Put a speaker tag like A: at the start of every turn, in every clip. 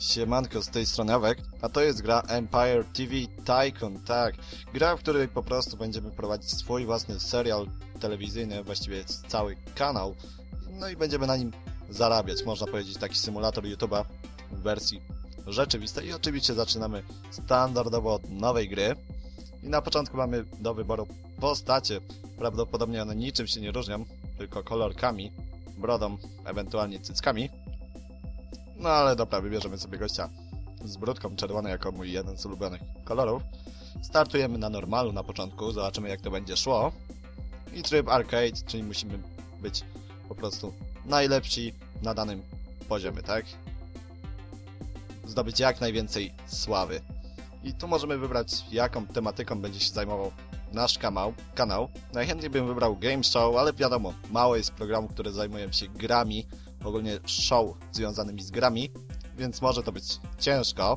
A: Siemanko, z tej strony Awek, a to jest gra Empire TV Tycoon, tak. Gra, w której po prostu będziemy prowadzić swój własny serial telewizyjny, właściwie cały kanał. No i będziemy na nim zarabiać, można powiedzieć taki symulator YouTube'a w wersji rzeczywistej. I oczywiście zaczynamy standardowo od nowej gry. I na początku mamy do wyboru postacie. Prawdopodobnie one niczym się nie różnią, tylko kolorkami, brodą, ewentualnie cyckami. No ale dobra, wybierzemy sobie gościa z brudką czerwoną jako mój jeden z ulubionych kolorów. Startujemy na normalu na początku, zobaczymy jak to będzie szło. I tryb arcade, czyli musimy być po prostu najlepsi na danym poziomie, tak? Zdobyć jak najwięcej sławy. I tu możemy wybrać, jaką tematyką będzie się zajmował nasz kanał. Najchętniej bym wybrał Game Show, ale wiadomo, mało jest programów, które zajmują się grami, ogólnie show związanymi z grami, więc może to być ciężko.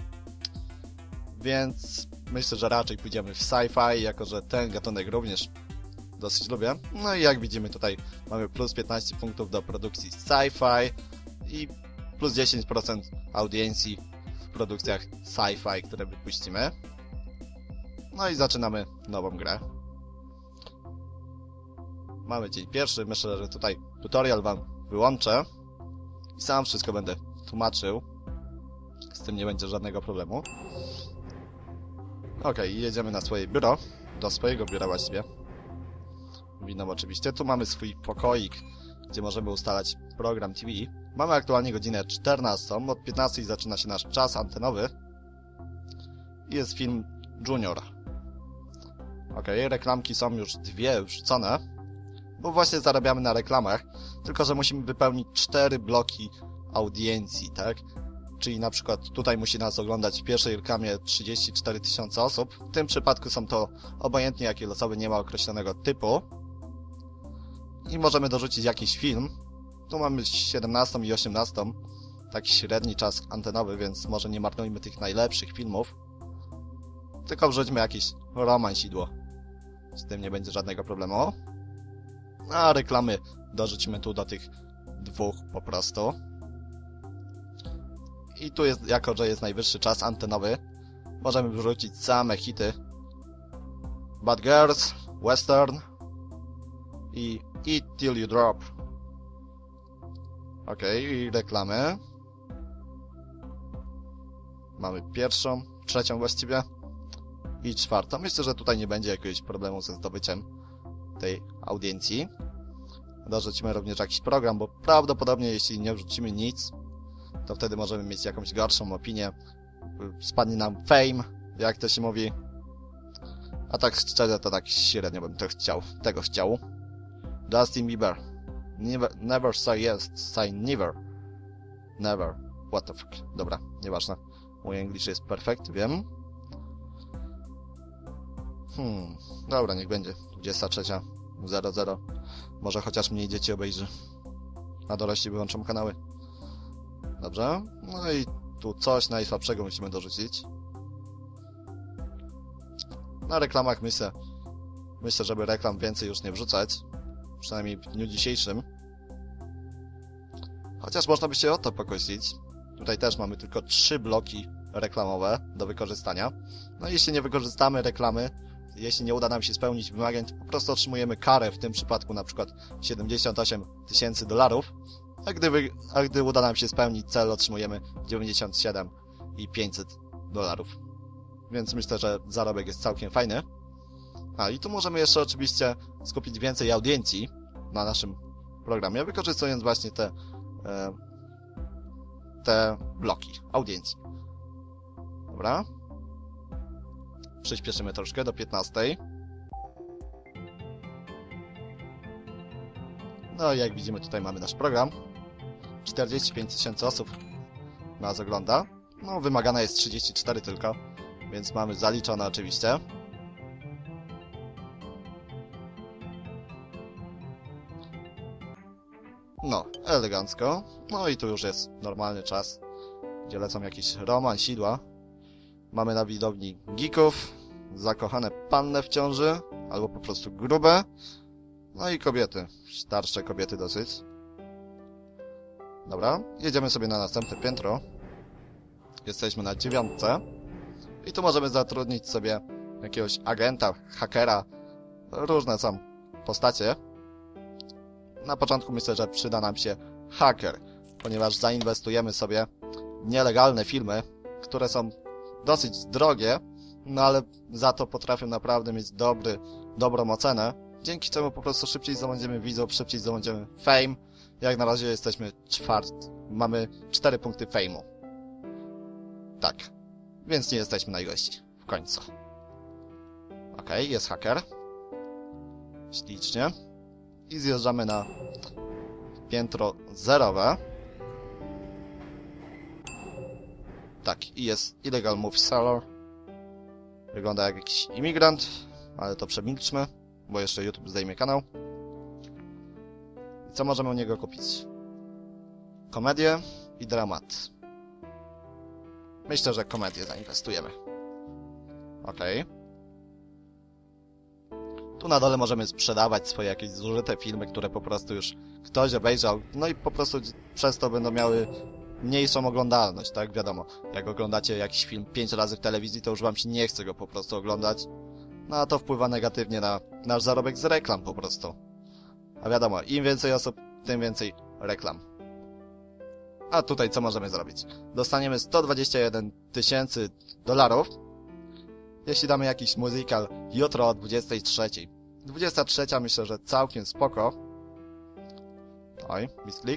A: Więc myślę, że raczej pójdziemy w sci-fi, jako że ten gatunek również dosyć lubię. No i jak widzimy tutaj mamy plus 15 punktów do produkcji sci-fi i plus 10% audiencji w produkcjach sci-fi, które wypuścimy. No i zaczynamy nową grę. Mamy dzień pierwszy, myślę, że tutaj tutorial wam wyłączę i sam wszystko będę tłumaczył. Z tym nie będzie żadnego problemu. Ok, jedziemy na swoje biuro, do swojego biura właściwie. Winą oczywiście. Tu mamy swój pokoik, gdzie możemy ustalać program TV. Mamy aktualnie godzinę 14, od 15 zaczyna się nasz czas antenowy. I jest film Junior. Ok, reklamki są już dwie wrzucone, bo właśnie zarabiamy na reklamach, tylko że musimy wypełnić 4 bloki audiencji, tak? Czyli na przykład tutaj musi nas oglądać w pierwszej reklamie 34 000 osób. W tym przypadku są to obojętnie jakie osoby, nie ma określonego typu. I możemy dorzucić jakiś film. Tu mamy 17 i 18, taki średni czas antenowy, więc może nie marnujmy tych najlepszych filmów. Tylko wrzućmy jakieś romansidło. Z tym nie będzie żadnego problemu. A reklamy dorzucimy tu do tych dwóch po prostu. I tu jest, jako że jest najwyższy czas antenowy, możemy wrzucić same hity. Bad Girls, Western i Eat Till You Drop. Ok, i reklamy. Mamy pierwszą, trzecią właściwie i czwartą. Myślę, że tutaj nie będzie jakiegoś problemu ze zdobyciem tej audiencji. Dorzucimy również jakiś program, bo prawdopodobnie jeśli nie wrzucimy nic, to wtedy możemy mieć jakąś gorszą opinię. Spadnie nam fame, jak to się mówi. A tak szczerze, to tak średnio bym tego chciał. Justin Bieber. Never say yes, say never. Never. What the fuck. Dobra, nieważne. Mój English jest perfekt, wiem. Dobra, niech będzie 23:00. Może chociaż mniej dzieci obejrzy. A dorośli wyłączą kanały. Dobrze. No i tu coś najsłabszego musimy dorzucić. Na reklamach myślę, żeby reklam więcej już nie wrzucać. Przynajmniej w dniu dzisiejszym. Chociaż można by się o to pokusić. Tutaj też mamy tylko 3 bloki reklamowe do wykorzystania. No i jeśli nie wykorzystamy reklamy, jeśli nie uda nam się spełnić wymagań, to po prostu otrzymujemy karę, w tym przypadku na przykład $78 000, a gdy uda nam się spełnić cel, otrzymujemy $97 500. Więc myślę, że zarobek jest całkiem fajny. A i tu możemy jeszcze oczywiście skupić więcej audiencji na naszym programie, wykorzystując właśnie te bloki audiencji. Dobra. Przyspieszymy troszkę do 15:00. No i jak widzimy, tutaj mamy nasz program. 45 000 osób nas ogląda. No, wymagana jest 34 tylko, więc mamy zaliczone oczywiście. No, elegancko. No i tu już jest normalny czas, gdzie lecą jakieś romansidła. Mamy na widowni geeków, zakochane panny w ciąży, albo po prostu grube. No i kobiety, starsze kobiety dosyć. Dobra, jedziemy sobie na następne piętro. Jesteśmy na 9. I tu możemy zatrudnić sobie jakiegoś agenta, hakera. Różne są postacie. Na początku myślę, że przyda nam się haker, ponieważ zainwestujemy sobie w nielegalne filmy, które są dosyć drogie, no ale za to potrafią naprawdę mieć dobrą ocenę, dzięki czemu po prostu szybciej zdobędziemy widzów, szybciej zdobędziemy fame. Jak na razie jesteśmy mamy 4 punkty fame'u. Tak, więc nie jesteśmy najgości, w końcu. Okej, jest haker. Ślicznie. I zjeżdżamy na piętro 0. Tak, i jest Illegal Movie Seller. Wygląda jak jakiś imigrant, ale to przemilczmy, bo jeszcze YouTube zdejmie kanał. I co możemy u niego kupić? Komedię i dramat. Myślę, że komedię zainwestujemy. Okej. Tu na dole możemy sprzedawać swoje jakieś zużyte filmy, które po prostu już ktoś obejrzał, no i po prostu przez to będą miały mniejszą oglądalność, tak? Wiadomo, jak oglądacie jakiś film 5 razy w telewizji, to już wam się nie chce go po prostu oglądać. No a to wpływa negatywnie na nasz zarobek z reklam po prostu. A wiadomo, im więcej osób, tym więcej reklam. A tutaj co możemy zrobić? Dostaniemy $121 000, jeśli damy jakiś musical jutro o 23. 23 myślę, że całkiem spoko. Oj, misklik.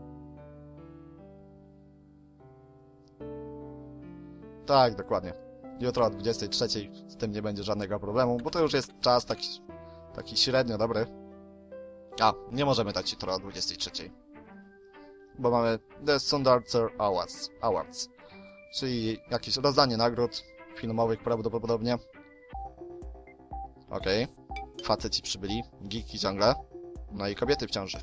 A: Tak, dokładnie. Jutro o 23 z tym nie będzie żadnego problemu, bo to już jest czas taki średnio dobry. A, nie możemy dać jutro o 23. Bo mamy The Sundance Awards, czyli jakieś rozdanie nagród filmowych prawdopodobnie. Okej. Faceci przybyli, geeki ciągle, no i kobiety w ciąży.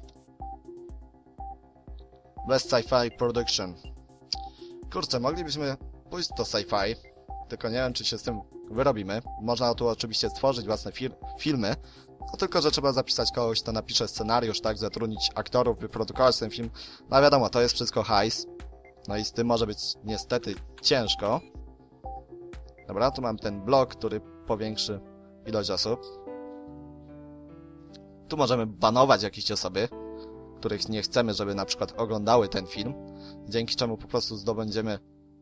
A: Best Sci-Fi Production. Kurczę, moglibyśmy pójść do sci-fi, tylko nie wiem, czy się z tym wyrobimy. Można tu oczywiście stworzyć własne filmy, no tylko, że trzeba zapisać kogoś, kto napisze scenariusz, tak, zatrudnić aktorów, wyprodukować ten film. No wiadomo, to jest wszystko hajs. No i z tym może być niestety ciężko. Dobra, tu mam ten blok, który powiększy ilość osób. Tu możemy banować jakieś osoby, których nie chcemy, żeby na przykład oglądały ten film, dzięki czemu po prostu zdobędziemy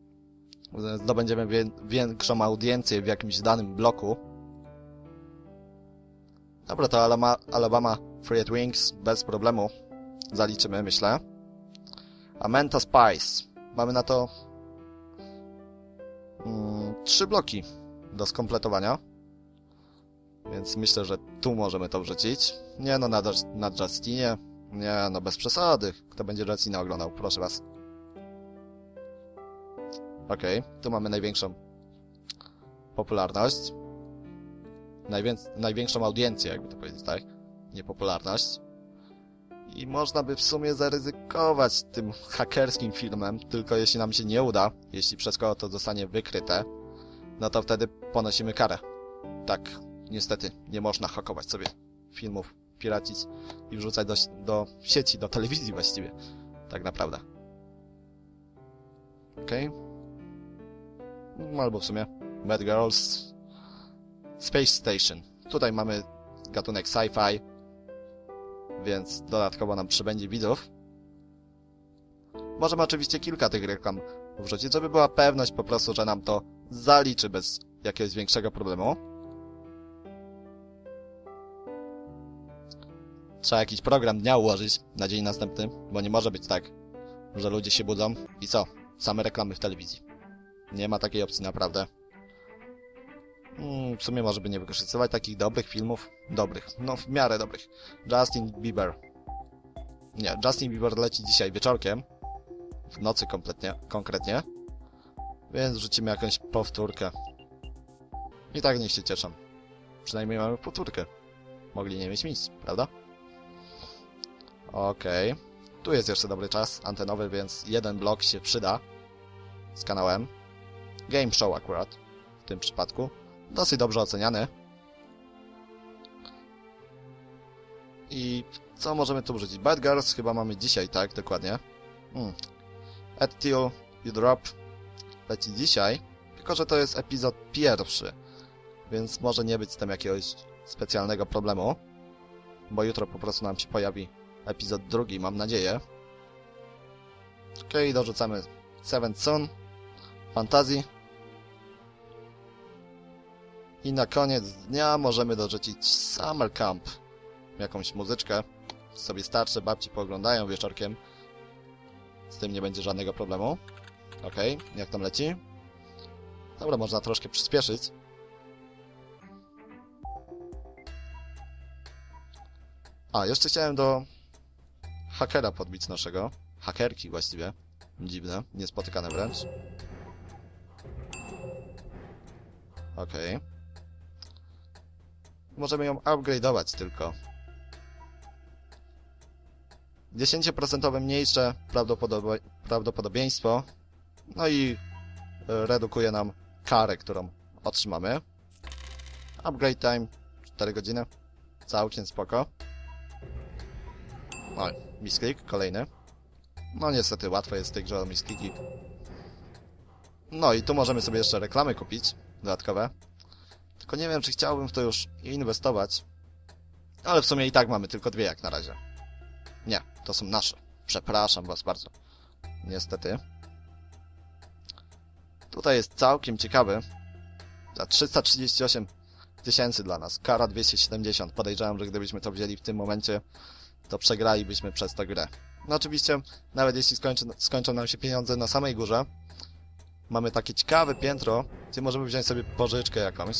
A: większą audiencję w jakimś danym bloku. Dobra, to Alabama Fried Wings bez problemu zaliczymy, myślę. A Menta Spice. Mamy na to 3 bloki do skompletowania. Więc myślę, że tu możemy to wrzucić. Nie no, na Justinie. Nie no, bez przesady. Kto będzie Justina oglądał? Proszę was. Okej, tu mamy największą popularność. Największą audiencję, jakby to powiedzieć, tak? Niepopularność. I można by w sumie zaryzykować tym hakerskim filmem, tylko jeśli nam się nie uda, jeśli przez kogo to zostanie wykryte, no to wtedy ponosimy karę. Tak, niestety, nie można hakować sobie filmów, piracić i wrzucać do sieci, do telewizji właściwie. Tak naprawdę. Okej. Albo w sumie Bad Girls Space Station. Tutaj mamy gatunek sci-fi, więc dodatkowo nam przybędzie widzów. Możemy oczywiście kilka tych reklam wrzucić, żeby była pewność po prostu, że nam to zaliczy bez jakiegoś większego problemu. Trzeba jakiś program dnia ułożyć na dzień następny, bo nie może być tak, że ludzie się budzą i co? Same reklamy w telewizji. Nie ma takiej opcji naprawdę. W sumie może by nie wykorzystywać takich dobrych filmów. Dobrych, no w miarę dobrych. Justin Bieber. Nie, Justin Bieber leci dzisiaj wieczorkiem. W nocy konkretnie. Więc wrzucimy jakąś powtórkę. I tak niech się cieszą. Przynajmniej mamy powtórkę. Mogli nie mieć nic, prawda? Okej. Tu jest jeszcze dobry czas antenowy, więc jeden blok się przyda z kanałem. Game Show akurat w tym przypadku. Dosyć dobrze oceniany. I co możemy tu wrzucić? Bad Girls chyba mamy dzisiaj, tak? Dokładnie. At Till You Drop. leci dzisiaj, tylko że to jest epizod pierwszy, więc może nie być z tym jakiegoś specjalnego problemu, bo jutro po prostu nam się pojawi epizod drugi, mam nadzieję. Okej, dorzucamy Seventh Son, Fantasy. I na koniec dnia możemy dorzucić Summer Camp. Jakąś muzyczkę. Sobie starsze babci pooglądają wieczorkiem. Z tym nie będzie żadnego problemu. Okej, jak tam leci? Dobra, można troszkę przyspieszyć. A, jeszcze chciałem do hakera podbić naszego. Hakerki właściwie. Dziwne, niespotykane wręcz. Okej. Możemy ją upgrade'ować tylko. 10% mniejsze prawdopodobieństwo. No i redukuje nam karę, którą otrzymamy. Upgrade time 4 godziny. Całkiem spoko. Oj, misklik, kolejny. No niestety łatwo jest w tej grze o miskliki. No i tu możemy sobie jeszcze reklamy kupić, dodatkowe. Tylko nie wiem, czy chciałbym w to już inwestować. Ale w sumie i tak mamy tylko 2 jak na razie. Nie, to są nasze. Przepraszam was bardzo. Niestety. Tutaj jest całkiem ciekawy. Za 338 000 dla nas. Kara 270. Podejrzewam, że gdybyśmy to wzięli w tym momencie, to przegralibyśmy przez tę grę. No oczywiście, nawet jeśli skończą nam się pieniądze na samej górze, mamy takie ciekawe piętro, gdzie możemy wziąć sobie pożyczkę jakąś.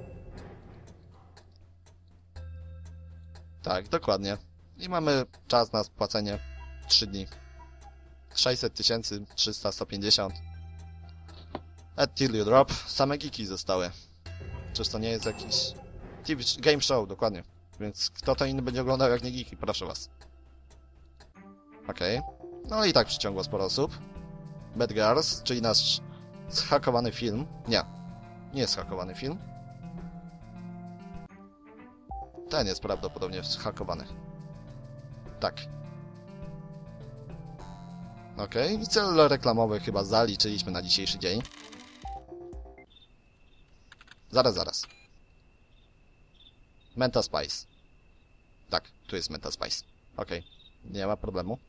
A: Tak, dokładnie. I mamy czas na spłacenie 3 dni. 600 000, 300, 150. At till you drop. Same geeki zostały. Czyż to nie jest jakiś TV game show, dokładnie. Więc kto to inny będzie oglądał jak nie geeki, proszę was. Okej. No i tak przyciągło sporo osób. Bad Girls, czyli nasz zhakowany film. Nie. Nie jest zhakowany film. Ten jest prawdopodobnie zhakowany. Tak. Okej. I cel reklamowy chyba zaliczyliśmy na dzisiejszy dzień. Zaraz. Menta Spice. Tak, tu jest Menta Spice. Okej. Nie ma problemu.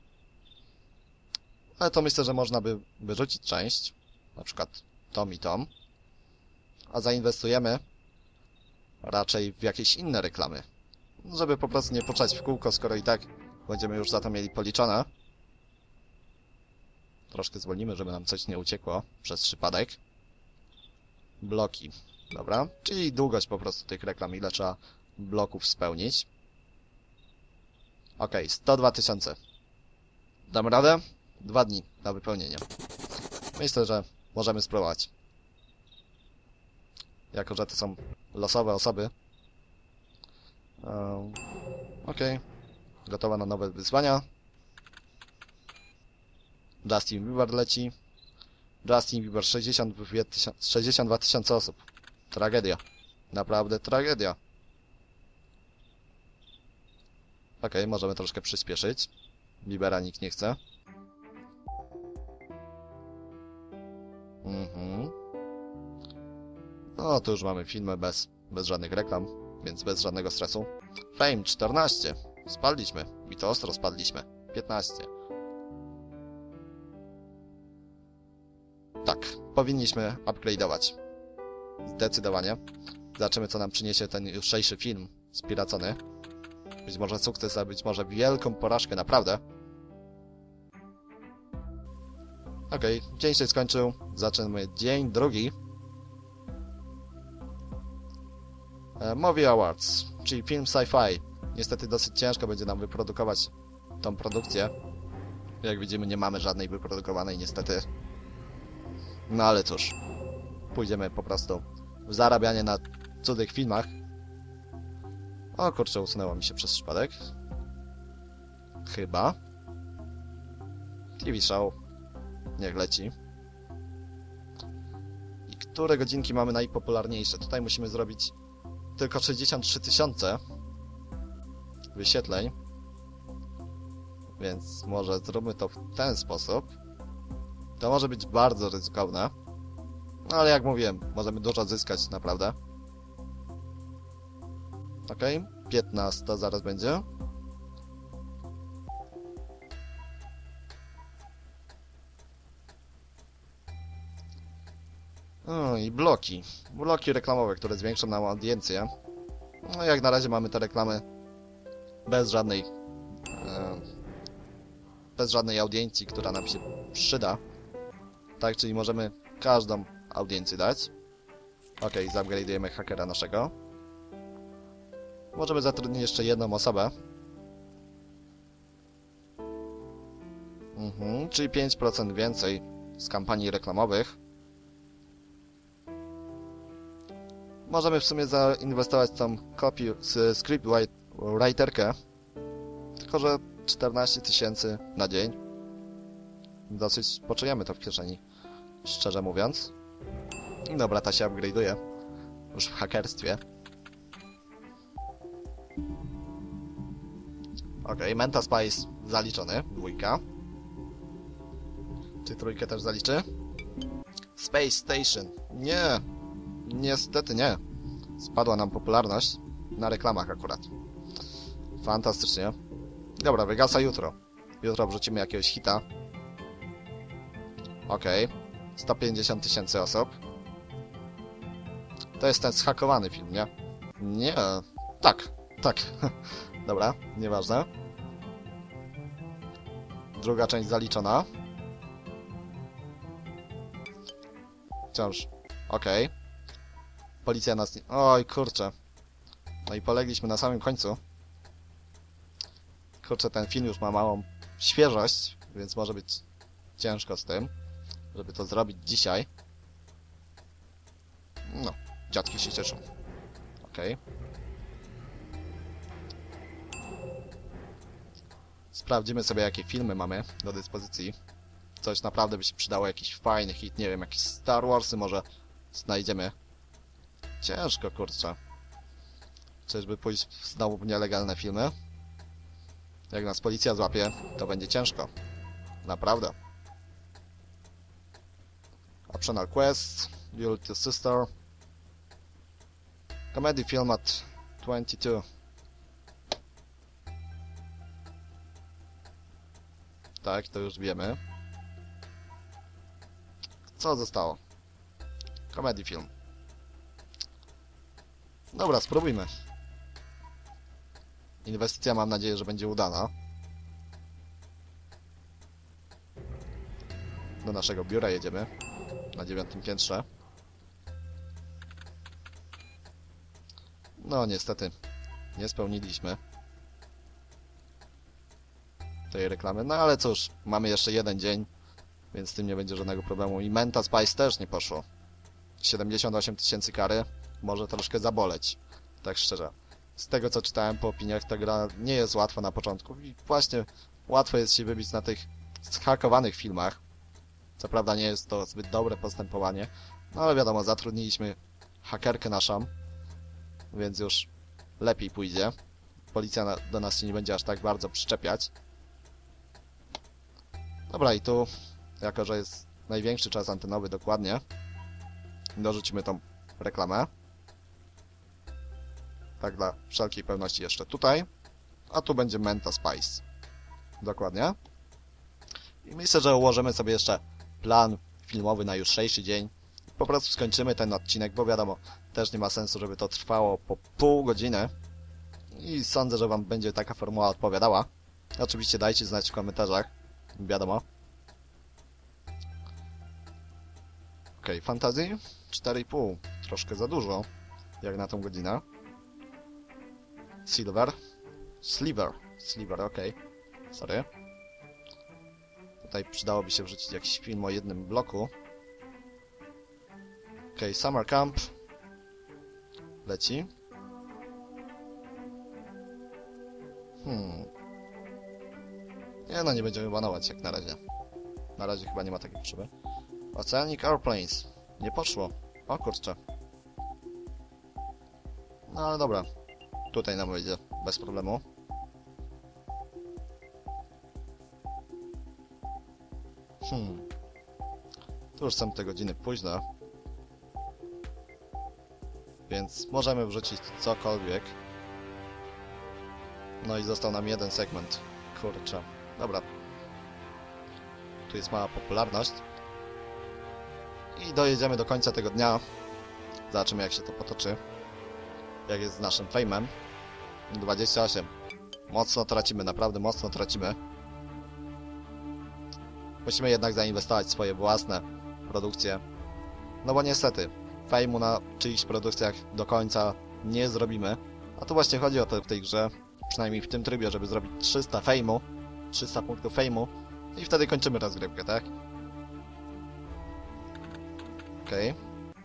A: Ale to myślę, że można by wyrzucić część. Na przykład tom i tom. A zainwestujemy raczej w jakieś inne reklamy. Żeby po prostu nie puszczać w kółko, skoro i tak będziemy już za to mieli policzone. Troszkę zwolnimy, żeby nam coś nie uciekło przez przypadek. Bloki. Dobra. Czyli długość po prostu tych reklam, ile trzeba bloków spełnić. Okej, 102 000. Dam radę? 2 dni na wypełnienie. Myślę, że możemy spróbować. Jako że to są losowe osoby. Okej. Gotowa na nowe wyzwania. Justin Bieber leci. Justin Bieber 62 000 osób. Tragedia. Naprawdę tragedia. Okej, możemy troszkę przyspieszyć. Biebera nikt nie chce. No, tu już mamy filmy bez żadnych reklam, więc bez żadnego stresu. Fame 14. Spadliśmy. I to ostro spadliśmy. 15. Tak, powinniśmy upgrade'ować. Zdecydowanie. Zobaczymy, co nam przyniesie ten jutrzejszy film spiracony. Być może sukces, a być może wielką porażkę, naprawdę. Okej, dzień się skończył. Zaczynamy dzień drugi. Movie Awards, czyli film sci-fi. Niestety dosyć ciężko będzie nam wyprodukować tą produkcję. Jak widzimy, nie mamy żadnej wyprodukowanej, niestety. No ale cóż. Pójdziemy po prostu w zarabianie na cudzych filmach. O kurczę, usunęło mi się przez przypadek. Chyba. TV show. Niech leci. I które godzinki mamy najpopularniejsze? Tutaj musimy zrobić tylko 63 000 wyświetleń. Więc może zróbmy to w ten sposób. To może być bardzo ryzykowne. No ale jak mówiłem, możemy dużo zyskać, naprawdę. Okej, 15 zaraz będzie. I bloki. Bloki reklamowe, które zwiększą nam audiencję. No jak na razie mamy te reklamy bez żadnej audiencji, która nam się przyda. Tak, czyli możemy każdą audiencję dać. Okej, zupgrade'ujemy hakera naszego. Możemy zatrudnić jeszcze jedną osobę. Czyli 5% więcej z kampanii reklamowych. Możemy w sumie zainwestować w tą script writerkę. Tylko że 14 000 na dzień. Dosyć poczujemy to w kieszeni, szczerze mówiąc. Dobra, ta się upgrade'uje. Już w hakerstwie. Okej, Menta Spice zaliczony. 2. Czy 3 też zaliczy? Space Station. Nie. Niestety nie. Spadła nam popularność. Na reklamach akurat. Fantastycznie. Dobra, wygasa jutro. Jutro wrzucimy jakiegoś hita. Okej. 150 000 osób. To jest ten zhakowany film, nie? Nie. Tak. Dobra, nieważne. Druga część zaliczona. Wciąż. Okej. Policja nas nie... Oj, kurczę. No i polegliśmy na samym końcu. Kurczę, ten film już ma małą świeżość, więc może być ciężko z tym, żeby to zrobić dzisiaj. No, dziadki się cieszą. Okej. Sprawdzimy sobie, jakie filmy mamy do dyspozycji. Coś naprawdę by się przydało, jakiś fajny hit, nie wiem, jakieś Star Warsy może znajdziemy. Ciężko, kurczę. Czyżby pójść znowu w nielegalne filmy? Jak nas policja złapie, to będzie ciężko. Naprawdę. Optional Quest, Duel to Sister. Comedy film at 22. Tak, to już wiemy. Co zostało? Comedy film. Dobra, spróbujmy. Inwestycja, mam nadzieję, że będzie udana. Do naszego biura jedziemy. Na 9. piętrze. No niestety, nie spełniliśmy tej reklamy. No ale cóż, mamy jeszcze jeden dzień, więc z tym nie będzie żadnego problemu. I Menta Spice też nie poszło. 78 000 kary może troszkę zaboleć, tak szczerze. Z tego co czytałem po opiniach, ta gra nie jest łatwa na początku i właśnie łatwo jest się wybić na tych zhakowanych filmach. Co prawda nie jest to zbyt dobre postępowanie, no ale wiadomo, zatrudniliśmy hakerkę naszą, więc już lepiej pójdzie. Policja do nas się nie będzie aż tak bardzo przyczepiać. Dobra, i tu, jako że jest największy czas antenowy dokładnie, dorzucimy tą reklamę. Tak dla wszelkiej pewności jeszcze tutaj. A tu będzie Menta Spice. Dokładnie. I myślę, że ułożymy sobie jeszcze plan filmowy na jutrzejszy dzień. Po prostu skończymy ten odcinek, bo wiadomo, też nie ma sensu, żeby to trwało po pół godziny. I sądzę, że wam będzie taka formuła odpowiadała. Oczywiście dajcie znać w komentarzach. Wiadomo. Okej, Fantasy 4,5. Troszkę za dużo, jak na tą godzinę. Sliver, okej. Sorry. Tutaj przydałoby się wrzucić jakiś film o jednym bloku. Okej, Summer Camp. Leci. Nie no, nie będziemy banować jak na razie. Na razie chyba nie ma takiej potrzeby. Oceanic Airplanes. Nie poszło. O kurczę. No ale dobra. Tutaj nam wyjdzie bez problemu. Tu już są te godziny późno. Więc możemy wrzucić cokolwiek. No i został nam jeden segment. Kurczę. Dobra. Tu jest mała popularność. I dojedziemy do końca tego dnia. Zobaczymy, jak się to potoczy. Jak jest z naszym fejmem. 28. Mocno tracimy, naprawdę mocno tracimy. Musimy jednak zainwestować w swoje własne produkcje. No bo niestety, fejmu na czyichś produkcjach do końca nie zrobimy. A tu właśnie chodzi o to w tej grze, przynajmniej w tym trybie, żeby zrobić 300 fejmu, 300 punktów fejmu i wtedy kończymy rozgrywkę, tak? Okej.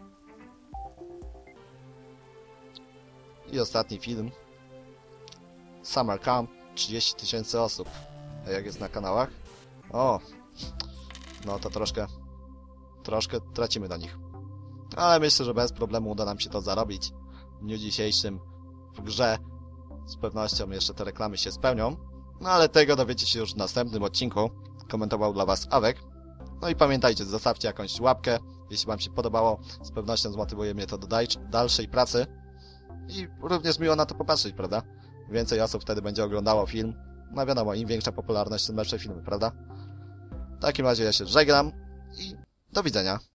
A: I ostatni film. Summer Camp, 30 000 osób. A jak jest na kanałach? O! No to troszkę tracimy na nich. Ale myślę, że bez problemu uda nam się to zarobić w dniu dzisiejszym w grze. Z pewnością jeszcze te reklamy się spełnią. No ale tego dowiecie się już w następnym odcinku. Komentował dla Was Awek. No i pamiętajcie, zostawcie jakąś łapkę. Jeśli Wam się podobało, z pewnością zmotywuje mnie to do dalszej pracy. I również miło na to popatrzeć, prawda? Więcej osób wtedy będzie oglądało film. No wiadomo, im większa popularność, tym lepsze filmy, prawda? W takim razie ja się żegnam i do widzenia.